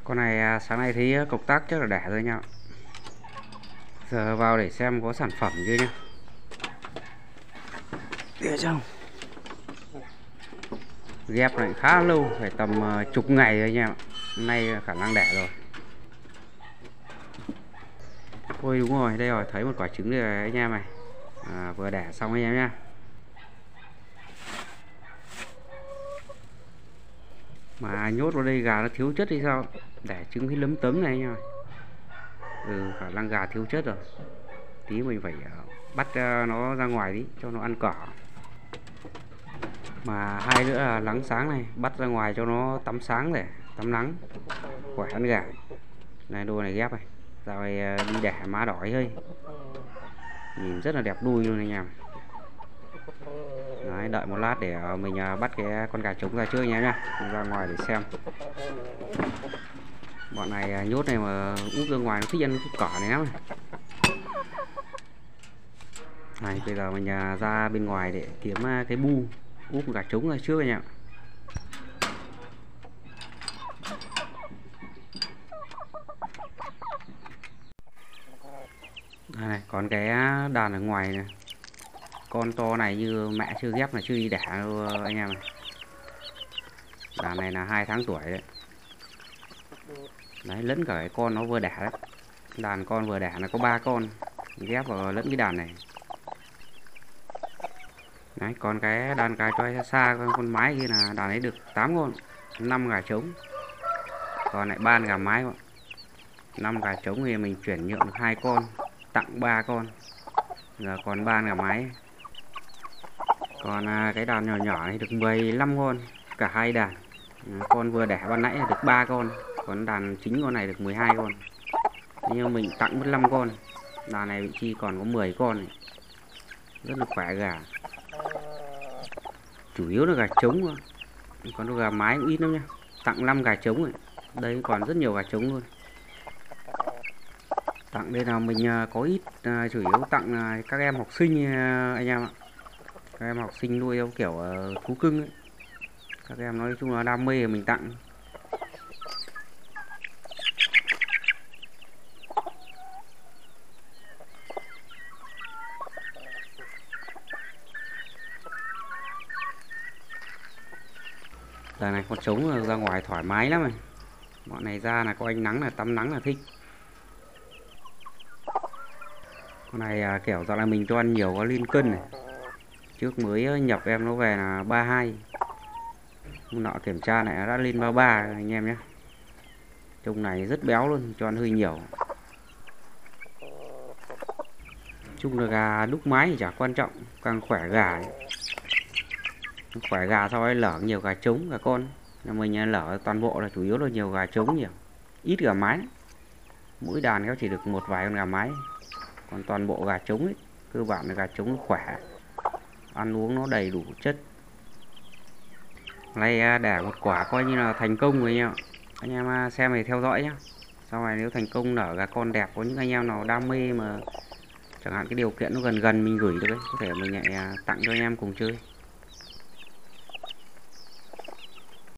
Con này sáng nay thấy cộc tác chắc là đẻ rồi nha. Giờ vào để xem có sản phẩm chưa nhá. Để trong ghép này khá lâu, phải tầm chục ngày rồi nha. Hôm nay khả năng đẻ rồi. Ôi đúng rồi, đây rồi, thấy một quả trứng rồi anh em này. Vừa đẻ xong anh em nhá. Mà nhốt vào đây gà nó thiếu chất hay sao? Đẻ trứng cái lấm tấm này anh em. Khả năng gà thiếu chất rồi. Tí mình phải bắt nó ra ngoài đi cho nó ăn cỏ. Mà hai nữa là nắng sáng này, bắt ra ngoài cho nó tắm sáng để tắm nắng, khỏe ăn gà. Này đôi này ghép này, dạo này đi đẻ má đỏ hơi, nhìn rất là đẹp đuôi luôn anh em. Đấy, đợi một lát để mình bắt cái con gà trống ra trước anh em nhá. Mình ra ngoài để xem. Bọn này nhốt này mà úp ra ngoài nó thích ăn cái cỏ này lắm này. Này, bây giờ mình ra bên ngoài để kiếm cái bu úp gà trống ra trước anh em. Đây này, còn cái đàn ở ngoài này, con to này như mẹ chưa ghép là chưa đi đẻ đâu anh em này. Đàn này là 2 tháng tuổi đấy. Đấy, lẫn cả cái con nó vừa đẻ đấy. Đàn con vừa đẻ là có 3 con ghép vào lẫn cái đàn này. Đấy, còn cái đàn gà choi xa con mái kia là đàn ấy được 8 con, 5 gà trống. Còn lại 3 gà mái con. 5 gà trống thì mình chuyển nhượng được 2 con, tặng 3 con. Giờ còn 3 gà mái. Còn cái đàn nhỏ nhỏ này được 15 con, cả hai đàn. Con vừa đẻ ban nãy là được 3 con, còn đàn chính con này được 12 con. Nhưng mình tặng mất 5 con. Đàn này vị trí còn có 10 con này. Rất là khỏe gà. Chủ yếu là gà trống thôi. Còn gà mái cũng ít lắm nhá. Tặng 5 gà trống rồi. Đây còn rất nhiều gà trống luôn. Tặng đây là mình có ít, chủ yếu tặng các em học sinh anh em ạ. Các em học sinh nuôi theo kiểu thú cưng ấy. Các em nói chung là đam mê mình tặng. Giờ này con trống ra ngoài thoải mái lắm này. Bọn này ra là có ánh nắng là tắm nắng là thích. Con này kiểu dạo này mình cho ăn nhiều có lên cân này. Trước mới nhập em nó về là 32. Hôm nọ kiểm tra này đã lên 33 anh em nhé. Trông này rất béo luôn, cho ăn hơi nhiều. Chung là gà đúc mái thì chả quan trọng, càng khỏe gà ấy. Khỏe gà sau ấy lở nhiều gà trống gà con. Nhà mình lở toàn bộ là chủ yếu là nhiều gà trống nhiều, ít gà mái. Mỗi đàn nó chỉ được một vài con gà mái. Còn toàn bộ gà trống ấy, cơ bản là gà trống khỏe, ăn uống nó đầy đủ chất. Nay đẻ một quả coi như là thành công rồi nha. Anh em xem thì theo dõi nhé. Sau này nếu thành công nở gà con đẹp, có những anh em nào đam mê mà chẳng hạn cái điều kiện nó gần gần mình gửi được ấy, có thể mình lại tặng cho anh em cùng chơi.